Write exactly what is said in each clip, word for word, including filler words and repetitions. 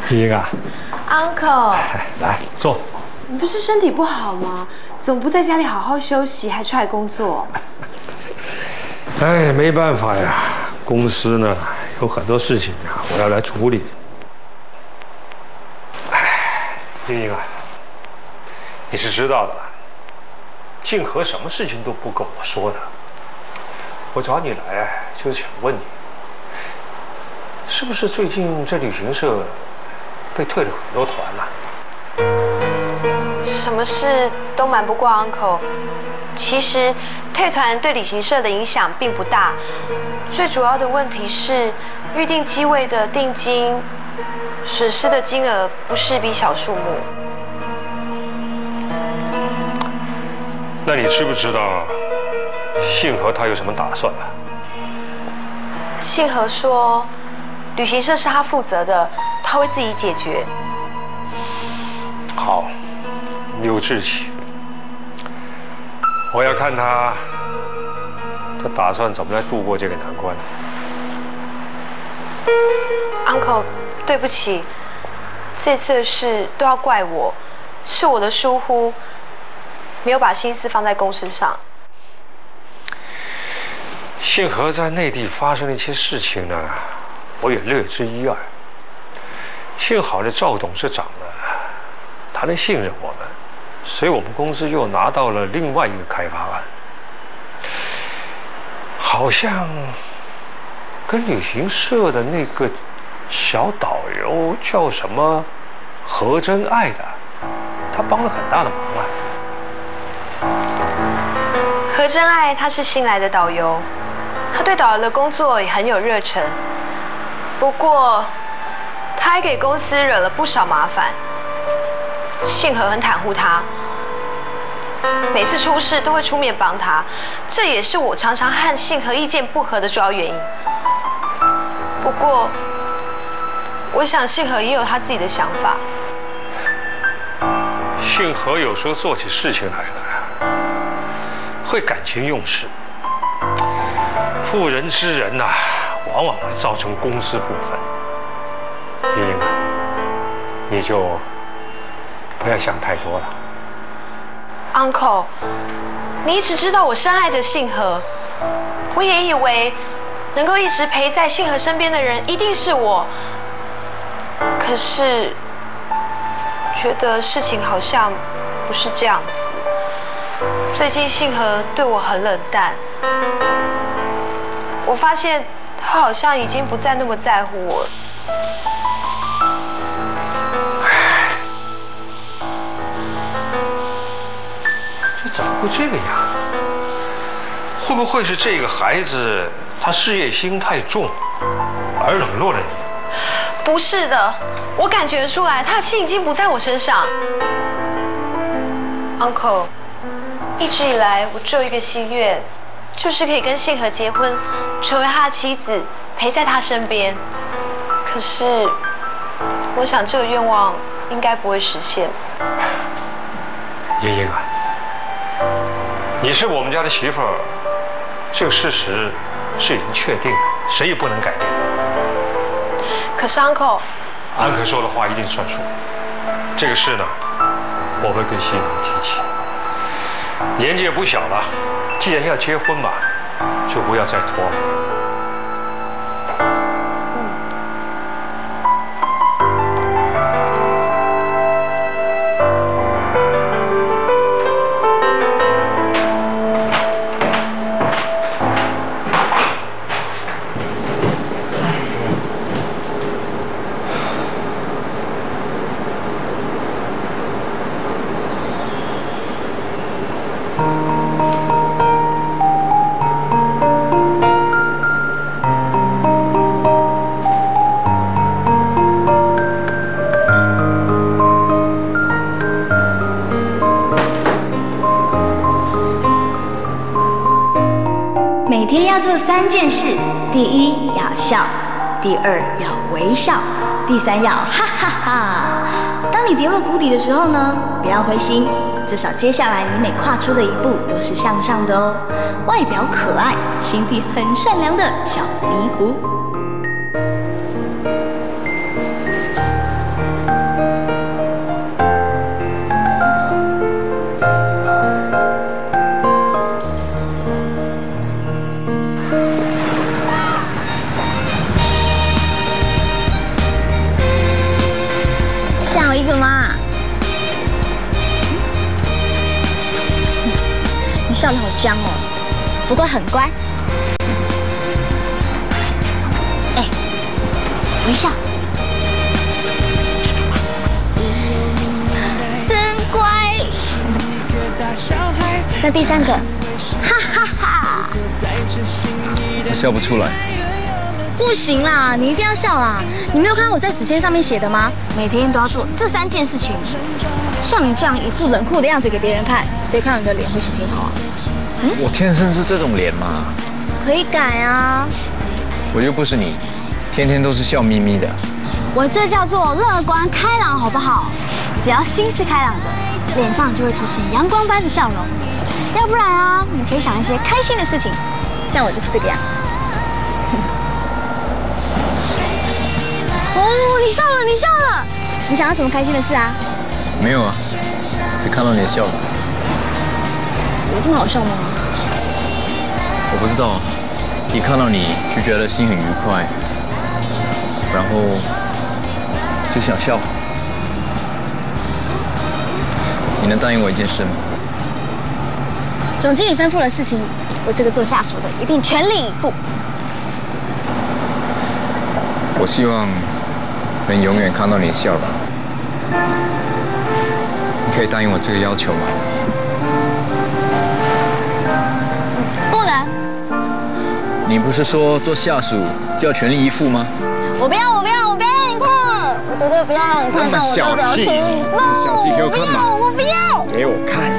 英啊 ，Uncle， 来坐。 你不是身体不好吗？怎么不在家里好好休息，还出来工作？ 哎，没办法呀，公司呢有很多事情啊，我要来处理。哎，英英啊，你是知道的，静和什么事情都不跟我说的。我找你来就是想问你，是不是最近这旅行社被退了很多团了？ 什么事都瞒不过 Uncle。其实退团对旅行社的影响并不大，最主要的问题是预定机位的定金损失的金额不是一笔小数目。 那你知不知道信和他有什么打算啊？ 信和说，旅行社是他负责的，他会自己解决。 好，有志气。我要看他，他打算怎么来度过这个难关。 Uncle， 对不起，这次的事都要怪我，是我的疏忽，没有把心思放在公司上。 信和在内地发生的一些事情呢，我也略知一二。幸好这赵董事长呢，他能信任我们，所以我们公司又拿到了另外一个开发案，好像跟旅行社的那个小导游叫什么何真爱的，他帮了很大的忙啊。 何真爱他是新来的导游，他对导游的工作也很有热忱，不过他还给公司惹了不少麻烦。信和很袒护他，每次出事都会出面帮他，这也是我常常和信和意见不合的主要原因。不过，我想信和也有他自己的想法。 信和有时候做起事情来呢，会感情用事，妇人之仁呐、啊，往往会造成公私不分。英英啊，你就不要想太多了。 Uncle， 你一直知道我深爱着信和，我也以为能够一直陪在信和身边的人一定是我。可是，觉得事情好像不是这样子。最近信和对我很冷淡，我发现他好像已经不再那么在乎我了。 这怎么会这个样？会不会是这个孩子他事业心太重，而冷落了你？ 不是的，我感觉出来，他的心已经不在我身上。Uncle， 一直以来我只有一个心愿，就是可以跟信和结婚，成为他的妻子，陪在他身边。可是，我想这个愿望应该不会实现。 英英啊，你是我们家的媳妇儿，这个事实是已经确定的，谁也不能改变。 可是 Uncle， 安可说的话一定算数。这个事呢，我会跟西南提起。年纪也不小了，既然要结婚嘛，就不要再拖了。 做三件事：第一要笑，第二要微笑，第三要哈哈哈。当你跌落谷底的时候呢，不要灰心，至少接下来你每跨出的一步都是向上的哦。外表可爱，心地很善良的小迷糊。 僵哦，不过很乖。哎，微笑，真乖。那第三个，哈哈哈！ 我笑不出来。 不行啦，你一定要笑啦！你没有看到我在纸签上面写的吗？每天都要做这三件事情。像你这样一副冷酷的样子给别人看，谁看你的脸会心情好啊？ 嗯，我天生是这种脸嘛。 可以改啊。 我又不是你，天天都是笑眯眯的。 我这叫做乐观开朗，好不好？只要心是开朗的，脸上就会出现阳光般的笑容。要不然啊，你可以想一些开心的事情，像我就是这个样子。哦，你笑了，你笑了，你想要什么开心的事啊？ 没有啊，只看到你的笑容。 有这么好笑吗？ 我不知道，一看到你就觉得心很愉快，然后就想笑。你能答应我一件事吗？ 总经理吩咐的事情，我这个做下属的一定全力以赴。 我希望能永远看到你的笑容。你可以答应我这个要求吗？ 不能。 你不是说做下属就要全力以赴吗？ 我不要，我不要，我不要让你看，我绝对不要让你看到我的表情。 那么小气，给我看嘛！ 我不要， 给我看。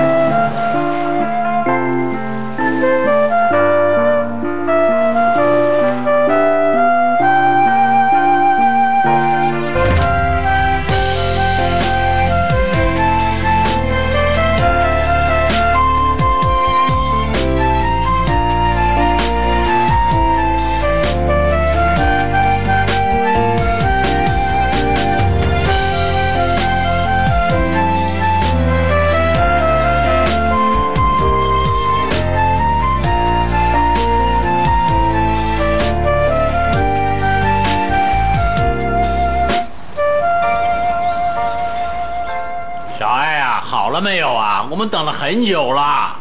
好了没有啊？我们等了很久了。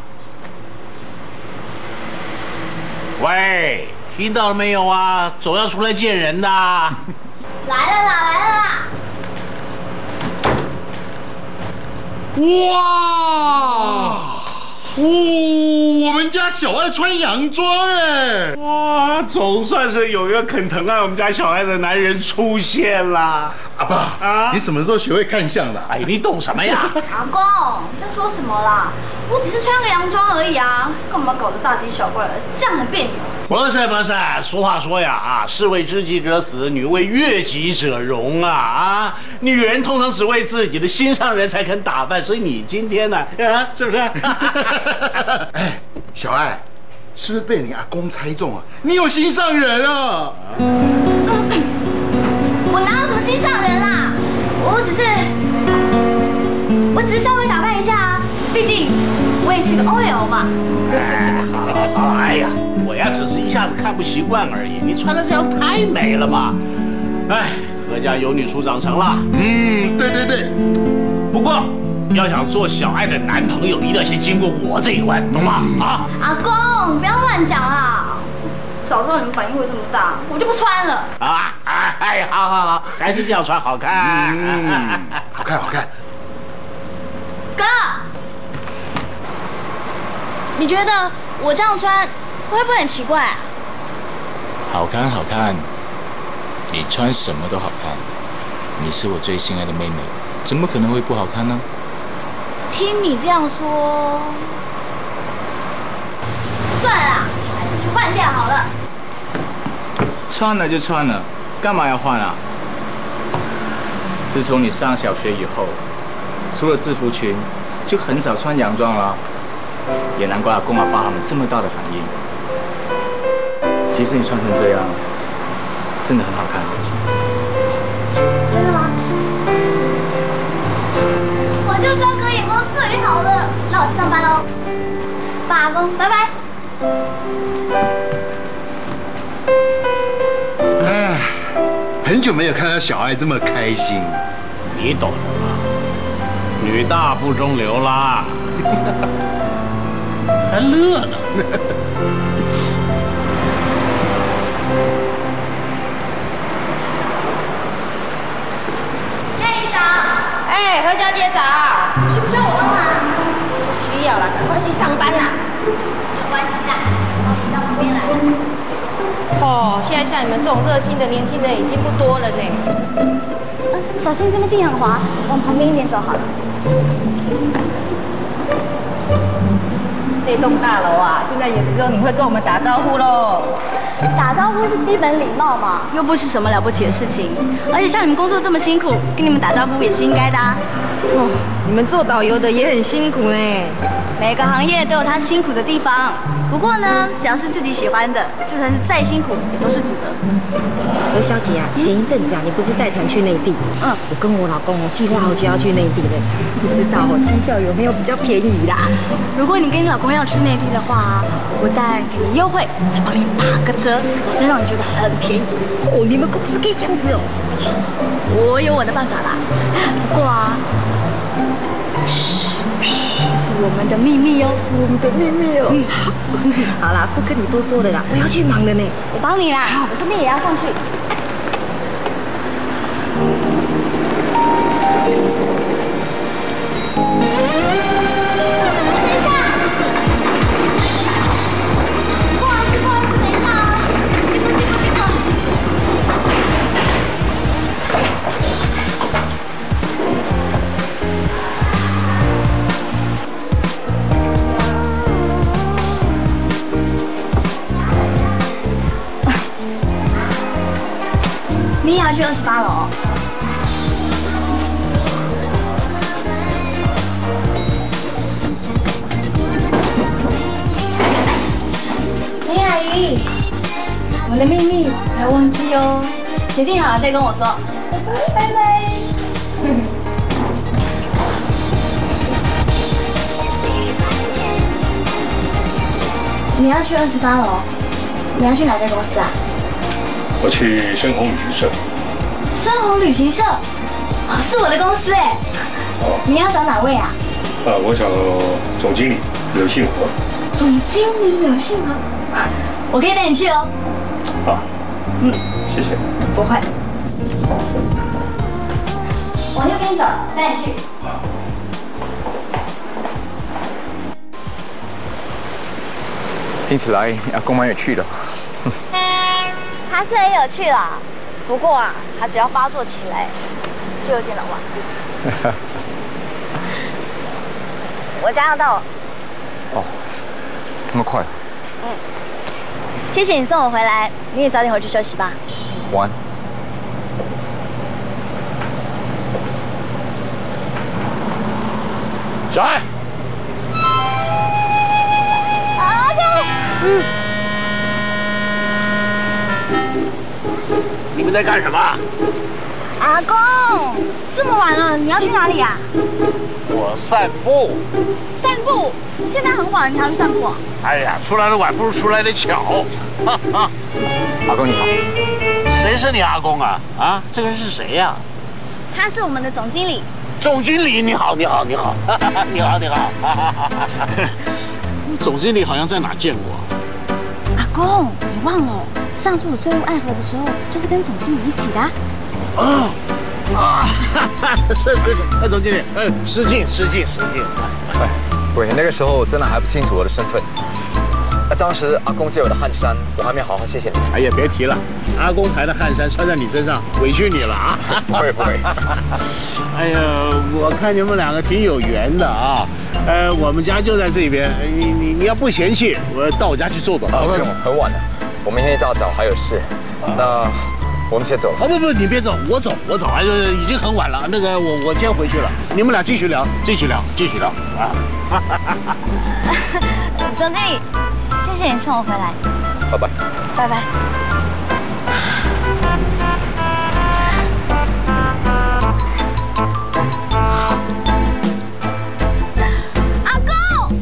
喂，听到了没有啊？总要出来见人的。来了啦，来了啦！ 哇！哦，我们家小爱穿洋装哎！ 哇，总算是有一个肯疼爱我们家小爱的男人出现啦！ 阿爸啊，你什么时候学会看相的？ 哎，你懂什么呀？ 阿公，你在说什么啦？我只是穿个洋装而已啊，干嘛搞得大惊小怪的？这样很别扭。 不是不是，俗话说呀啊，士为知己者死，女为悦己者容啊啊！女人通常只为自己的心上人才肯打扮，所以你今天呢，啊，是不是？ 哎，小爱，是不是被你阿公猜中啊？你有心上人啊！ 我哪有什么心上人啦？我只是，我只是稍微打扮一下啊，毕竟我也是个 O L 嘛。 哎，好好好，哎呀，我呀只是一下子看不习惯而已。你穿的这样太美了嘛！哎，何家有女初长成了。 嗯，对对对。 不过要想做小爱的男朋友，一定要先经过我这一关，懂吗？啊！ 阿公，不要乱讲啦！早知道你们反应会这么大，我就不穿了。 啊！哎哎，好好好，还是这样穿好看。 嗯，好看好看。 哥，你觉得我这样穿会不会很奇怪啊？ 好看好看，你穿什么都好看。你是我最心爱的妹妹，怎么可能会不好看呢？ 听你这样说，算了啦，还是去换掉好了。 穿了就穿了，干嘛要换啊？自从你上小学以后，除了制服裙，就很少穿洋装了。也难怪阿公阿爸他们这么大的反应。其实你穿成这样，真的很好看。 真的吗？我就知道哥眼光最好了。那我去上班喽，爸公，拜拜。 哎，很久没有看到小爱这么开心。 你懂吗？女大不中留啦。 还乐呢。 哎，何小姐早， 需不需要我帮忙？ 不需要了，赶快去上班啦。 没关系啦，我到旁边来。 哦，现在像你们这种热心的年轻人已经不多了呢。 呃，小心这边地很滑，往旁边一点走好了。 这栋大楼啊，现在也只有你会跟我们打招呼喽。 打招呼是基本礼貌嘛，又不是什么了不起的事情。而且像你们工作这么辛苦，跟你们打招呼也是应该的啊。 哦，你们做导游的也很辛苦呢。 每个行业都有它辛苦的地方，不过呢，只要是自己喜欢的，就算是再辛苦，也都是值得。 何小姐啊，前一阵子啊，你不是带团去内地？嗯，我跟我老公哦，计划好就要去内地了，不知道哦，机票有没有比较便宜啦？ 如果你跟你老公要去内地的话，我不但给你优惠，还帮你打个折，保证让你觉得很便宜。 哦，你们公司可以这样子哦？ 我有我的办法啦。不过啊，这是我们的秘密哦， 这是我们的秘密哦。嗯，好啦，不跟你多说了啦，我要去忙了呢。 我帮你啦，我顺便也要上去。你也要去二十八楼？林阿姨，我的秘密不要忘记哦，决定好了再跟我说。拜拜。你要去二十八楼？你要去哪家公司啊？ 我去深红旅行社。 深红旅行社，哦，是我的公司哎。哦。你要找哪位啊？ 呃，我找总经理柳信和。 总经理柳信和，我可以带你去哦。 好。嗯，谢谢。 不会。往右边走，带你去。 听起来阿公蛮有趣的。 他是很有趣啦，不过啊，他只要发作起来，就有点老顽固。我家要到了。 哦，那么快？ 嗯。谢谢你送我回来，你也早点回去休息吧。 晚安。 小爱。 阿公。嗯。 你们在干什么？ 阿公，这么晚了，你要去哪里啊？ 我散步。 散步？现在很晚，你还去散步啊？ 哎呀，出来的晚不如出来的巧。 阿公你好。 谁是你阿公啊？啊，这个人是谁呀？ 他是我们的总经理。 总经理，你好，你好，你好，你好，你好。总经理好像在哪见过？ 阿公，你忘了？上次我坠入爱河的时候，就是跟总经理一起的。 啊啊！是是是，哎，总经理，哎，失敬失敬失敬。 哎，喂，那个时候真的还不清楚我的身份。那当时阿公借我的汗衫，我还没好好谢谢你。 哎呀，别提了，阿公牌的汗衫穿在你身上，委屈你了啊！ 不会不会。 哎呀，我看你们两个挺有缘的啊。呃，我们家就在这边，你你你要不嫌弃，我到我家去坐坐。 啊，不用，很晚了。我明天一大早还有事，那我们先走了。 啊不不，你别走，我走我走，哎，已经很晚了。那个我我先回去了，你们俩继续聊，继续聊，继续聊啊。 总经理，谢谢你送我回来。 拜拜。 拜拜。阿公，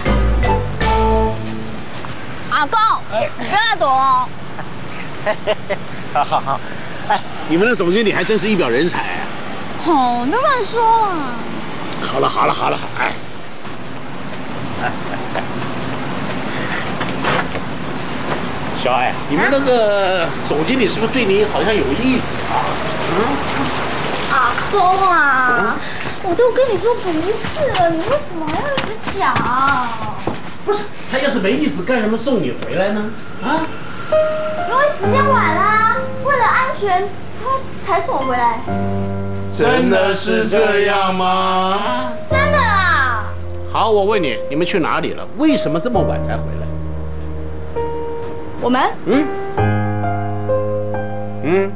阿公。你不要再躲了。 好好好，哎，你们的总经理还真是一表人才。 哦，别乱说了。 好了好了好了，哎，哎哎小爱，你们那个总经理是不是对你好像有意思啊？嗯。 阿公啊，我都跟你说不是了，你为什么还要一直讲？ 不是，他要是没意思，干什么送你回来呢？啊？ 因为时间晚啦，为了安全，他才送我回来。 真的是这样吗？ 真的啊。 好，我问你，你们去哪里了？为什么这么晚才回来？ 我们？ 嗯。嗯。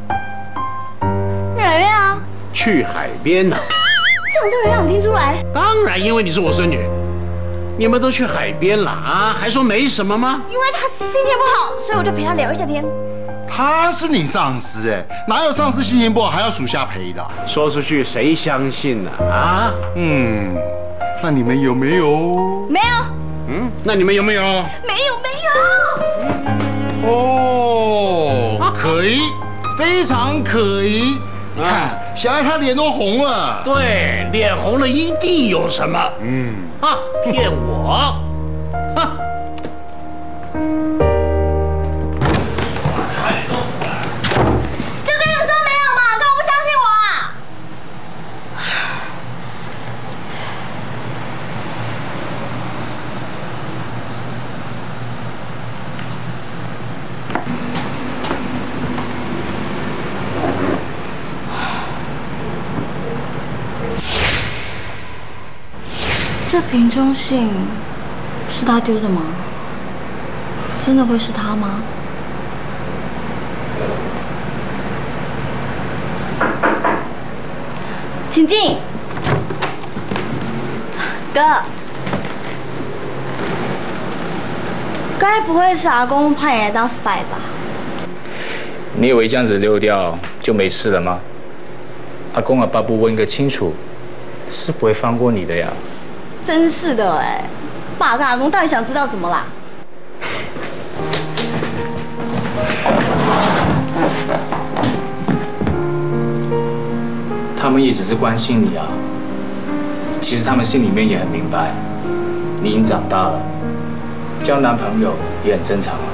去哪边啊？ 去海边呢。 这种都能让你听出来？ 当然，因为你是我孙女。你们都去海边了啊？还说没什么吗？ 因为他心情不好，所以我就陪他聊一下天。 他是你上司哎，哪有上司心情不好还要属下陪的？ 说出去谁相信呢？啊？ 嗯，那你们有没有？ 没有。 嗯，那你们有没有？ 没有，没有。哦，可疑，非常可疑。你看，小爱她脸都红了。 对，脸红了一定有什么。嗯。啊，骗我！啊！ 就跟你们说没有嘛，干嘛不相信我啊？这瓶中信是他丢的吗？真的会是他吗？请进，哥。该不会是阿公派你来当 spy 吧？ 你以为这样子溜掉就没事了吗？阿公阿爸不问个清楚，是不会放过你的呀。 真是的哎，爸跟阿公到底想知道什么啦？ 他们也只是关心你啊，其实他们心里面也很明白，你已经长大了，交男朋友也很正常啊。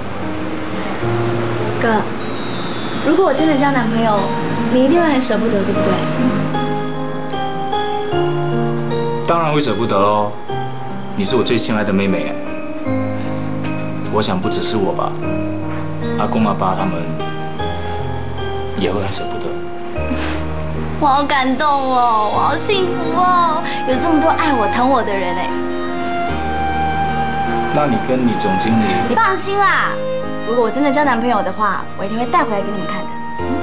哥，如果我真的交男朋友，你一定会很舍不得，对不对？ 当然会舍不得喽，你是我最亲爱的妹妹。我想不只是我吧，阿公阿爸他们也会很舍不得。 我好感动哦，我好幸福哦，有这么多爱我疼我的人哎。 那你跟你总经理， 你放心啦，如果我真的交男朋友的话，我一定会带回来给你们看的。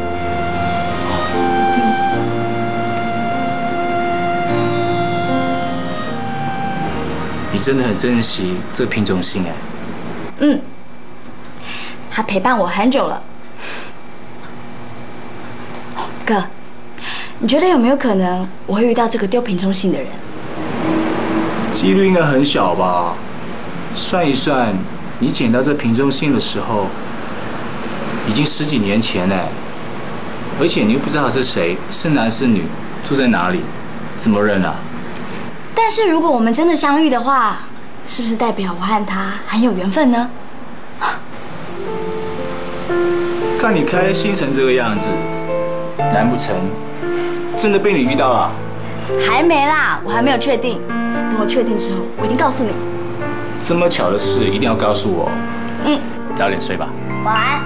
你真的很珍惜这品种信哎。 嗯，他陪伴我很久了。哥，你觉得有没有可能我会遇到这个丢品种信的人？ 几率应该很小吧？算一算，你捡到这品种信的时候，已经十几年前哎，而且你又不知道他是谁，是男是女，住在哪里，怎么认啊？ 但是如果我们真的相遇的话，是不是代表我和他很有缘分呢？ 看你开心成这个样子，难不成真的被你遇到了？ 还没啦，我还没有确定。等我确定之后，我一定告诉你。 这么巧的事一定要告诉我。 嗯， 早点睡吧。 晚安。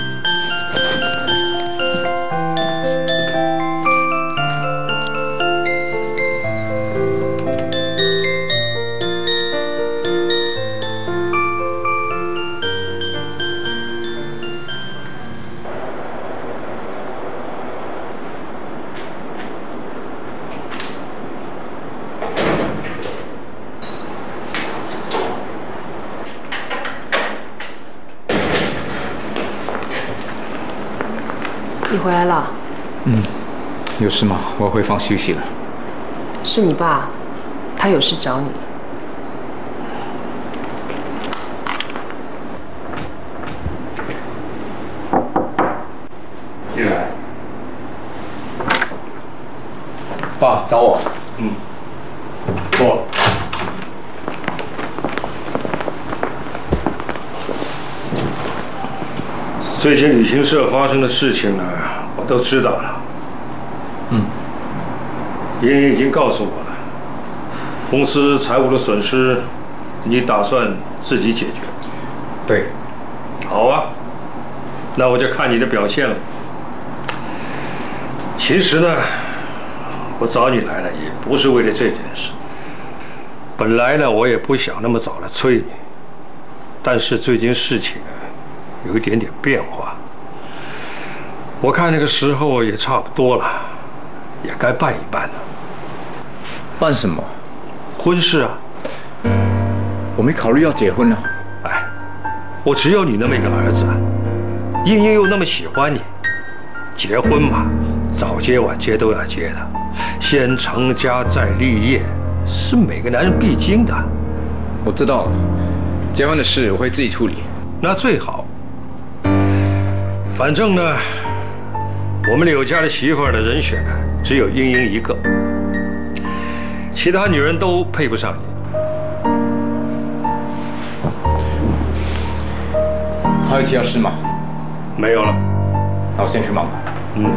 你回来了？ 嗯，有事吗？我要回房休息了。 是你爸，他有事找你。 进来。爸找我。嗯。坐。 最近旅行社发生的事情呢，我都知道了。 嗯， 莹莹已经告诉我了，公司财务的损失，你打算自己解决。 对。 好啊，那我就看你的表现了。其实呢，我找你来了也不是为了这件事。本来呢，我也不想那么早来催你，但是最近事情啊，有一点点变化。我看那个时候也差不多了，也该办一办了。 办什么？ 婚事啊。 我没考虑要结婚呢。 哎，我只有你那么一个儿子，英英又那么喜欢你，结婚嘛，早结晚结都要结的，先成家再立业，是每个男人必经的。 我知道了，结婚的事我会自己处理。 那最好。反正呢，我们柳家的媳妇儿的人选呢，只有英英一个，其他女人都配不上你。 还有其他事吗？ 没有了。 那我先去忙吧。 嗯。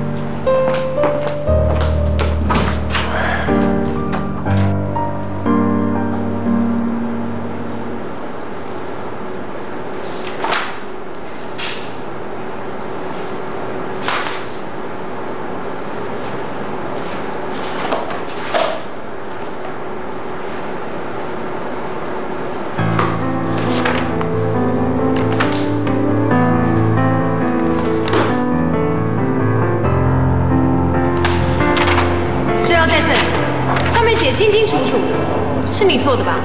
清清楚楚，是你做的吧？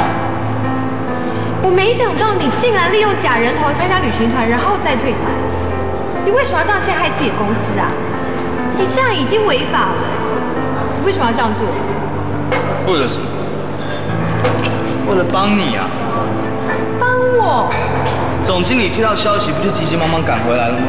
我没想到你竟然利用假人头参加旅行团，然后再退团。你为什么要这样陷害自己的公司啊？你这样已经违法了。你为什么要这样做？ 为了什么？为了帮你啊！ 帮我？ 总经理接到消息，不就急急忙忙赶回来了吗？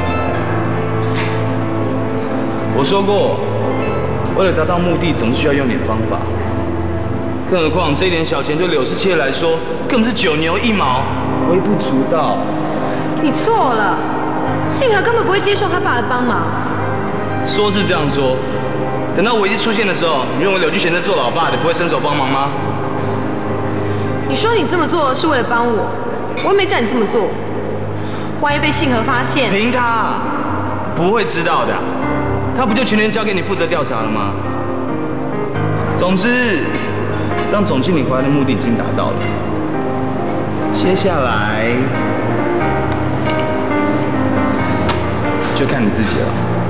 我说过，为了达到目的，总是需要用点方法。更何况这一点小钱对柳氏企业来说，根本是九牛一毛，微不足道。 你错了，信和根本不会接受他爸的帮忙。 说是这样说，等到危机出现的时候，你认为柳巨贤在做老爸的不会伸手帮忙吗？ 你说你这么做是为了帮我，我又没叫你这么做。万一被信和发现， 凭他不会知道的，他不就全权交给你负责调查了吗？总之，让总经理回来的目的已经达到了。接下来就看你自己了。